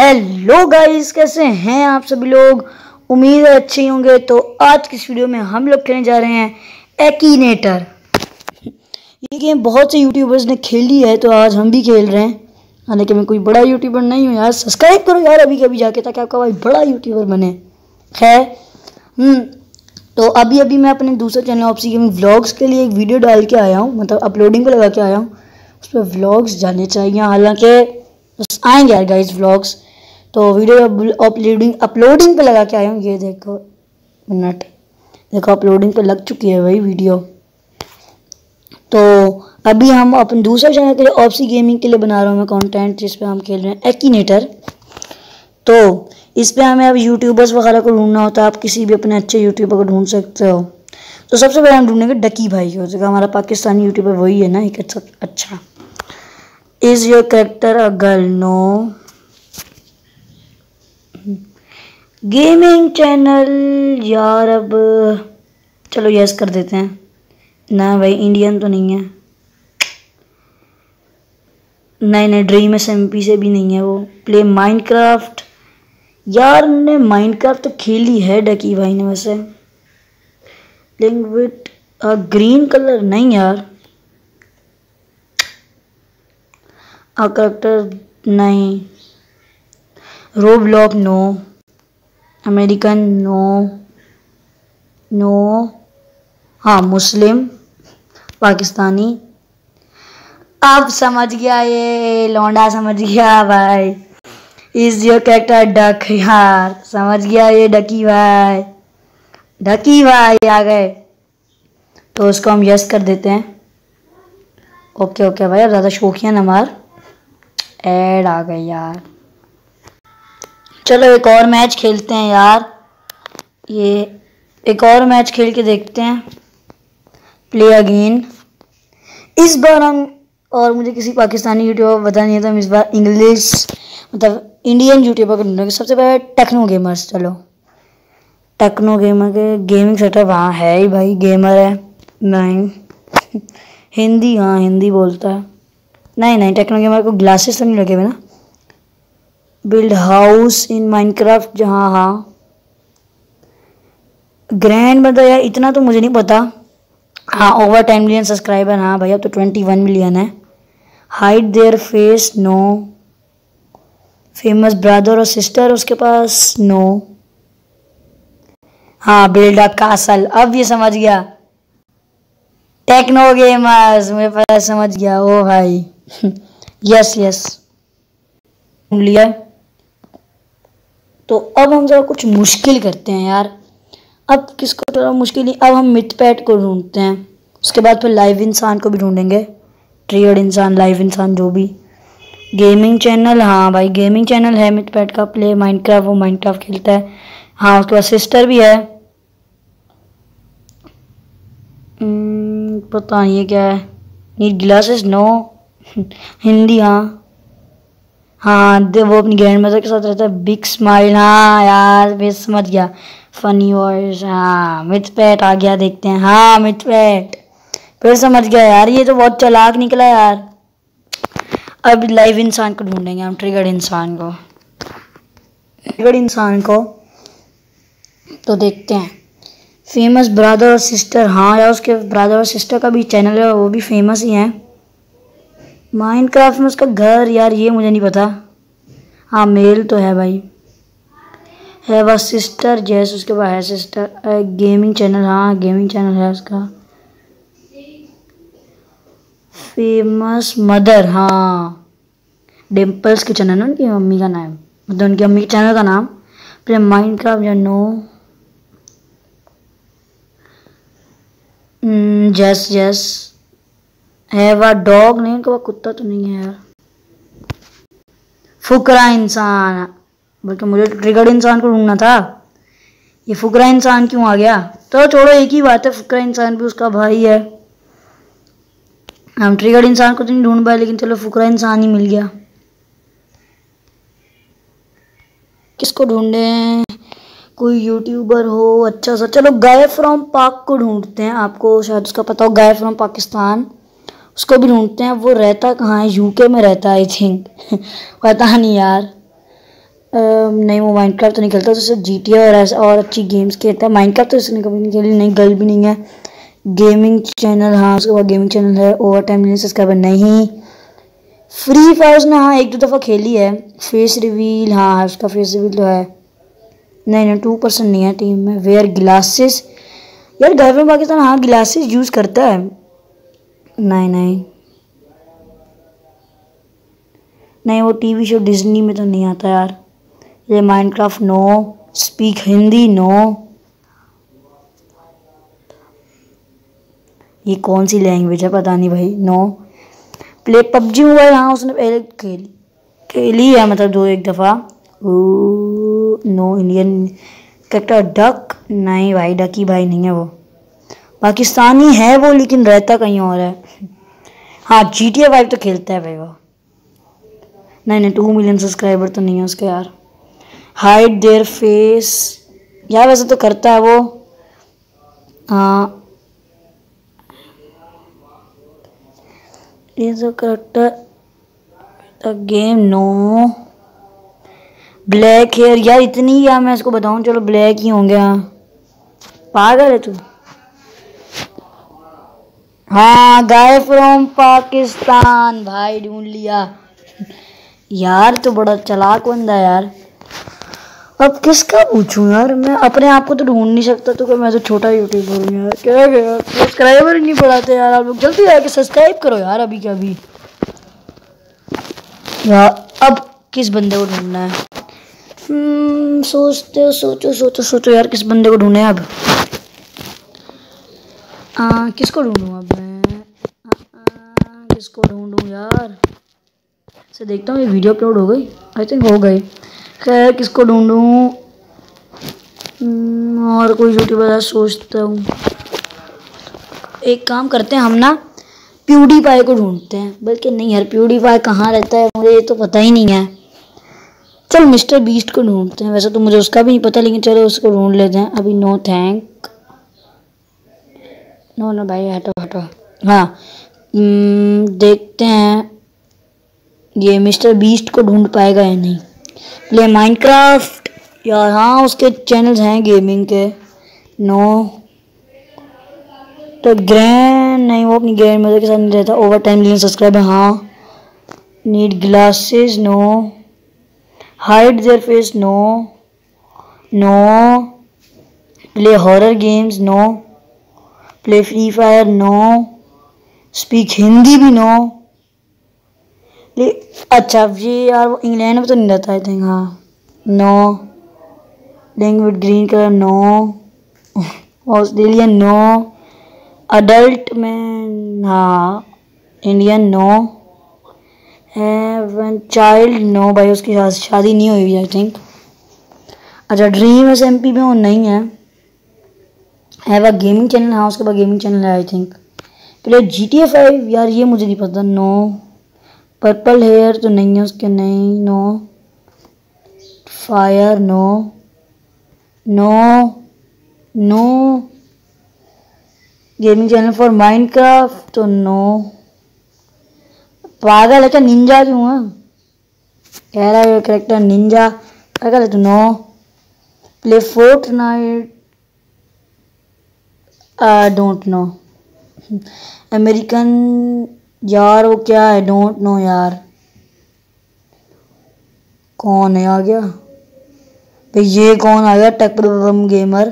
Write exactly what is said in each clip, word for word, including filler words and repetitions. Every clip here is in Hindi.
हेलो गाइस, कैसे हैं आप सभी लोग। उम्मीद है अच्छे ही होंगे। तो आज की इस वीडियो में हम लोग खेलने जा रहे हैं एकीनेटर। ये गेम बहुत से यूट्यूबर्स ने खेली है तो आज हम भी खेल रहे हैं। हालांकि मैं कोई बड़ा यूट्यूबर नहीं हूँ यार। सब्सक्राइब करो यार अभी कभी जाके, ताकि आपका भाई बड़ा यूट्यूबर बने। खैर हम्म तो अभी अभी मैं अपने दूसरे चैनल ऑप्सी गेमिंग व्लॉग्स के लिए एक वीडियो डाल के आया हूँ, मतलब अपलोडिंग पे लगा के आया हूँ। उस पर व्लॉग्स जाने चाहिए, हालांकि बस आएंगे यार गाइस व्लॉग्स। तो वीडियो अपलोडिंग अपलोडिंग पे लगा के आया हूँ। ये देखो मिनट, देखो अपलोडिंग पे लग चुकी है भाई वीडियो। तो अभी हम अपन दूसरे चैनल के लिए ऑप्सी गेमिंग के लिए बना रहा हूँ मैं कंटेंट, जिस पे हम खेल रहे हैं एकीनेटर। तो इस पे हमें अब यूट्यूबर्स वगैरह को ढूंढना होता है। आप किसी भी अपने अच्छे यूट्यूबर को ढूंढ सकते हो। तो सबसे पहले हम ढूंढेंगे डकी भाई को, जो हमारा पाकिस्तानी यूट्यूबर वही है ना एक अच्छा। अच्छा is your character a girl? No. Gaming channel यार, अब चलो यस कर देते हैं ना भाई। इंडियन तो नहीं है, नहीं नहीं ड्रीम एस एम पी से भी नहीं है वो। प्ले माइनक्राफ्ट यार, ने माइनक्राफ्ट तो खेली है डकी भाई ने वैसे। Link with a green colour नहीं यार। अ करेक्टर नहीं। Roblox no. American no no. हाँ मुस्लिम पाकिस्तानी। अब समझ गया, ये लौंडा समझ गया भाई। Is your character duck? यार समझ गया ये डकी भाई। डकी भाई आ गए तो उसको हम यस कर देते हैं। ओके ओके भाई, अब ज़्यादा शौकिया न मार। ऐड आ गई यार। चलो एक और मैच खेलते हैं यार। ये एक और मैच खेल के देखते हैं। Play again. इस बार हम, और मुझे किसी पाकिस्तानी यूट्यूबर पता नहीं है, तो हम इस बार इंग्लिश मतलब इंडियन यूट्यूबर को ढूंढेंगे। सबसे पहले टेक्नो गेमर्स। चलो टेक्नो गेमर के गेमिंग सेटअप हाँ है ही भाई। गेमर है नहीं। हिंदी, हाँ हिंदी बोलता है। नहीं नहीं टेक्नो गेमर को ग्लासेस तो नहीं लगे हुए ना। बिल्ड हाउस इन माइनक्राफ्ट, जहाँ हाँ। ग्रैंड मतलब यार इतना तो मुझे नहीं पता। हाँ ओवर टेन मिलियन सब्सक्राइबर, हाँ भाई अब तो ट्वेंटी वन मिलियन है। Hide their face no. Famous brother और सिस्टर उसके पास नो। हाँ बिल्ड अ कासल, अब ये समझ गया। टेक्नो गेमर्स मुझे पता, समझ गया ओ भाई। यस यस ढूंढ लिया। तो अब हम जरा कुछ मुश्किल करते हैं यार। अब किसको थोड़ा मुश्किल नहीं, अब हम मिथपैट को ढूंढते हैं। उसके बाद फिर लाइव इंसान को भी ढूंढेंगे। ट्रियर्ड इंसान, लाइव इंसान, जो भी। गेमिंग चैनल, हाँ भाई गेमिंग चैनल है मिथपैट का। प्ले माइनक्राफ्ट, वो माइनक्राफ्ट खेलता है। हाँ उसके बाद सिस्टर भी है। पता नहीं ये क्या है। Need glasses no. हिंदी हाँ हाँ दे, वो अपनी ग्रैंड मदर के साथ रहता है। बिग स्माइल, हाँ यार मैं समझ गया। फनी वॉइस, हाँ मिथपैट आ गया। देखते हैं, हाँ मिथपैट फिर समझ गया यार। ये तो बहुत चालाक निकला यार। अब लाइव इंसान को ढूंढेंगे हम, ट्रिगर्ड इंसान को। ट्रिगर्ड इंसान को तो देखते हैं। फेमस ब्रदर और सिस्टर, हाँ यार उसके ब्रदर और सिस्टर का भी चैनल है, वो भी फेमस ही हैं। माइनक्राफ्ट में उसका घर यार ये मुझे नहीं पता। हाँ मेल तो है भाई। है वह सिस्टर, जैस उसके बाद है सिस्टर। गेमिंग चैनल, हाँ गेमिंग चैनल है उसका। फेमस मदर, हाँ डिम्पल्स के चैनल है उनकी मम्मी का नाम, मतलब उनकी मम्मी के चैनल का नाम। फिर माइनक्राफ्ट या नो। जस जस है वह डॉग, नहीं उनका कुत्ता तो नहीं है यार। फुकरा इंसान, बल्कि मुझे ट्रिगर्ड इंसान को ढूंढना था। ये फुकरा इंसान क्यों आ गया? तो छोड़ो एक ही बात है, फुकरा इंसान भी उसका भाई है। हम ट्रिगर्ड इंसान को तो नहीं ढूंढ पाए, लेकिन चलो फुकरा इंसान ही मिल गया। किसको ढूंढे? कोई यूट्यूबर हो अच्छा सा। चलो गाय फ्रॉम पाक को ढूंढते हैं। आपको शायद उसका पता हो, गाय फ्रॉम पाकिस्तान। उसको भी ढूंढते हैं। वो रहता कहाँ है? यूके में रहता है आई थिंक। पता नहीं यार। नहीं वो माइनक्राफ्ट तो नहीं खेलता, तो सिर्फ जी टी ए और ऐसा और अच्छी गेम्स खेलता है। माइनक्राफ्ट तो इसने कभी नहीं खेली, नहीं गर्ल भी नहीं है। गेमिंग चैनल, हाँ उसके बाद गेमिंग चैनल है। ओवर टाइम मिलियन सब्सक्राइबर नहीं। फ्री फायर उसने हाँ एक दो दफ़ा खेली है। फेस रिवील, हाँ उसका फेस रिवील तो है। नहीं नहीं टू परसेंट नहीं है टीम में। वेयर ग्लासेस, यार घर में पाकिस्तान हाँ ग्लासेस यूज़ करता है। नहीं नहीं नहीं वो टीवी शो डिज्नी में तो नहीं आता यार। ये Minecraft no. Speak Hindi no. ये कौन सी लैंग्वेज है पता नहीं भाई। नो। प्ले पबजी मोबाइल, हाँ उसने पहले खेली खेली है मतलब दो एक दफ़ा। नो। इंडियन कैरेक्टर डक, नहीं भाई डकी भाई नहीं है वो, पाकिस्तानी है वो लेकिन रहता कहीं और है। हाँ जी टी ए फाइव तो खेलता है भाई वो। नहीं नहीं टू मिलियन सब्सक्राइबर तो नहीं है उसके यार। हाइड देयर फेस, यार वैसे तो करता है वो। हाँ is a character game no. Black hair, यार इतनी या मैं इसको बताऊं, चलो ब्लैक ही होंगे। हाँ पागल है तू। हाँ गाय फ्रॉम पाकिस्तान, भाई ढूंढ लिया यार। तो बड़ा चालाक बंदा है यार। अब किसका पूछूं यार, मैं अपने आप को तो ढूंढ नहीं सकता, तो क्या मैं तो छोटा यूट्यूबर हूँ यार। क्या क्या सब्सक्राइबर ही नहीं बढ़ाते यार आप लोग, जल्दी आके सब्सक्राइब करो यार अभी क्या अभी यार। अब किस बंदे को ढूंढना है? हम्म सोचते हो, सोचो सोचो सोचो यार किस बंदे को ढूंढे अब। आ, किसको ढूंढूं अब मैं? आ, आ, किसको ढूंढूं यार? से देखता हूँ ये वीडियो अपलोड हो गई, आई थिंक हो गई। खैर किसको ढूंढूं? और कोई यूट्यूबर सोचता हूँ। एक काम करते हैं हम ना, प्यूडीपाई को ढूंढते हैं। बल्कि नहीं यार प्यूडीपाई कहाँ रहता है मुझे ये तो पता ही नहीं है। चल मिस्टर बीस्ट को ढूंढते हैं, वैसे तो मुझे उसका भी नहीं पता लेकिन चलो उसको ढूंढ लेते हैं अभी। नो थैंक, नो नो भाई हटो हटो। हाँ देखते हैं ये मिस्टर बीस्ट को ढूंढ पाएगा या नहीं। प्ले माइनक्राफ्ट, यार हाँ उसके चैनल्स हैं गेमिंग के। नो। तो ग्रैंड, नहीं वो अपनी ग्रैंड मदर के साथ नहीं रहता। ओवर टाइम मिलियन सब्सक्राइबर, हाँ। Need glasses no. Hide their face no. No. Play horror games no. Play free fire no. Speak Hindi भी नो। ले अच्छा ये यार वो इंग्लैंड में तो नहीं रहता आई थिंक। हाँ no. Language green colour no. Australian no. Adult में हाँ Indian no. Have child no, भाई उसकी शादी नहीं हुई आई थिंक। अच्छा ड्रीम एस एम पी में वो नहीं है। हैव अ गेमिंग चैनल, हाँ उसके बाद गेमिंग चैनल है I think. Play G T A five, यार ये मुझे नहीं पता। नो। पर्पल हेयर तो नहीं है उसके, नहीं। No. Fire no. No no. Gaming channel for Minecraft तो नो। पागल है क्या, निंजा क्यों है? कह रहा है करेक्टर निंजा, पागल है तो no. Play Fortnite, I don't know. American, यार वो क्या है, डोंट नो यार। कौन है आ गया भाई, ये कौन आ गया? टेक्बम गेमर,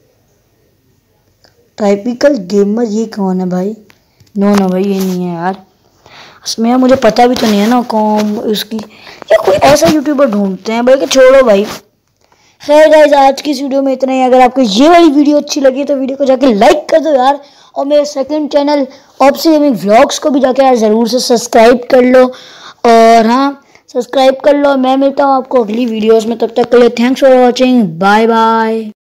टाइपिकल गेमर, ये कौन है भाई? नो नो भाई ये नहीं है यार। इसमें मुझे पता भी तो नहीं है ना कौन उसकी, या कोई ऐसा यूट्यूबर ढूंढते हैं बल्कि छोड़ो भाई। खैर गाइस आज की इस वीडियो में इतना ही। अगर आपको ये वाली वीडियो अच्छी लगी तो वीडियो को जाके लाइक कर दो यार, और मेरे second channel oopsie gaming vlogs को भी जाके यार ज़रूर से सब्सक्राइब कर लो। और हाँ सब्सक्राइब कर लो। मैं मिलता हूँ आपको अगली वीडियोस में, तब तक के लिए thanks for watching, bye bye.